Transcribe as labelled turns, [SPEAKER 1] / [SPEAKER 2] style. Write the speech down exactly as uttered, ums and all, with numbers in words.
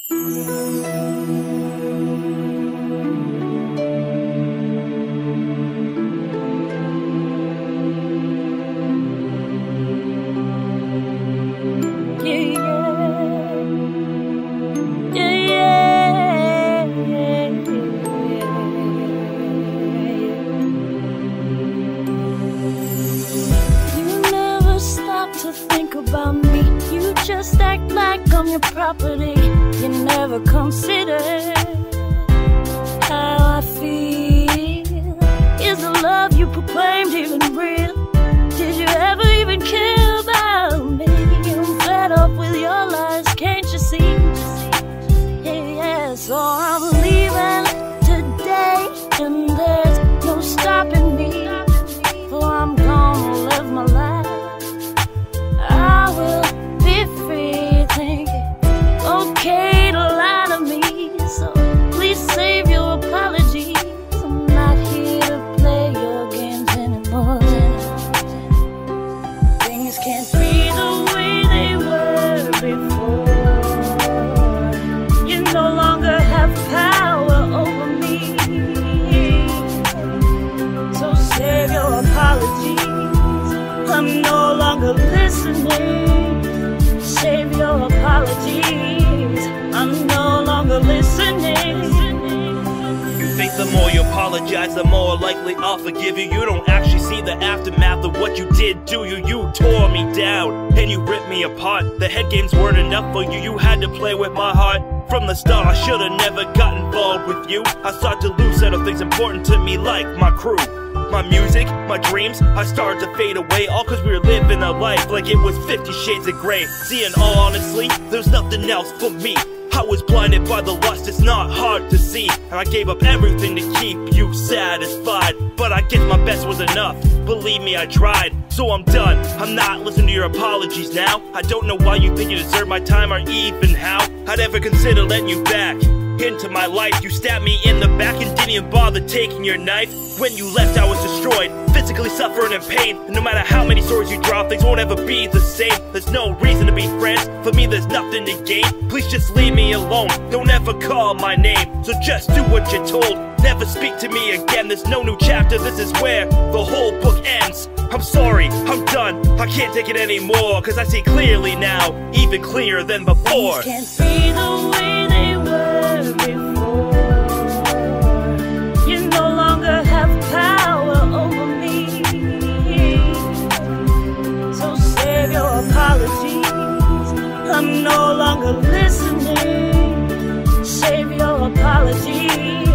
[SPEAKER 1] To think about me, you just act like I'm your property. You never consider how I feel. Is the love you proclaimed even real? Did you ever even care about me? I'm fed up with your lies, can't you see? Yeah, yeah, so I'm leaving today, and there's no stopping me, for I'm gonna live my life. I will be free, think it's okay to lie to me, so please save your apologies. I'm not here to play your games anymore. Things can't be the way they were before. You no longer have power over me, so save your apologies. I'm no longer listening. Save your apologies. I'm no longer listening.
[SPEAKER 2] You think the more you apologize, the more likely I'll forgive you. You don't actually see the aftermath of what you did, do you? You tore me down and you ripped me apart. The head games weren't enough for you. You had to play with my heart. From the start, I should've never got involved with you. I started to lose sight of things important to me, like my crew, my music, my dreams. I started to fade away, all cause we were living a life like it was fifty shades of grey. See, in all honestly, there's nothing else for me. I was blinded by the lust, it's not hard to see. And I gave up everything to keep you satisfied, but I guess my best was enough. Believe me, I tried, so I'm done. I'm not listening to your apologies now. I don't know why you think you deserve my time, or even how I'd ever consider letting you back into my life. You stabbed me in the back and didn't even bother taking your knife. When you left, I was destroyed, physically suffering in pain. And no matter how many swords you draw, things won't ever be the same. There's no reason to be friends, for me there's nothing to gain. Please just leave me alone, don't ever call my name. So just do what you're told, never speak to me again. There's no new chapter, this is where the whole book ends. I'm sorry, I'm done, I can't take it anymore, cause I see clearly now, even clearer than before.
[SPEAKER 1] Things can't be the way they were before. You no longer have power over me, so save your apologies. I'm no longer listening. Save your apologies.